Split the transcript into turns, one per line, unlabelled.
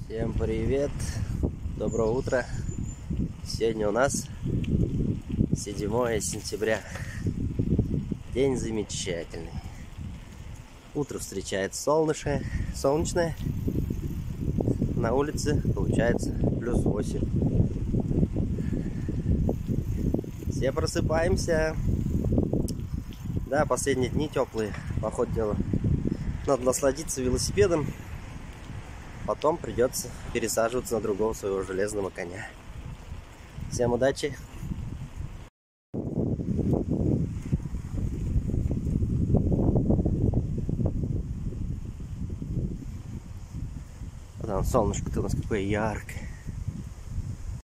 Всем привет, доброе утро. Сегодня у нас 7 сентября. День замечательный. Утро встречает солнышко, солнечное. На улице получается +8. Все просыпаемся. Да, последние дни теплые, по ходу дела. Надо насладиться велосипедом. Потом придется пересаживаться на другого своего железного коня. Всем удачи! Вот там солнышко-то у нас какое яркое.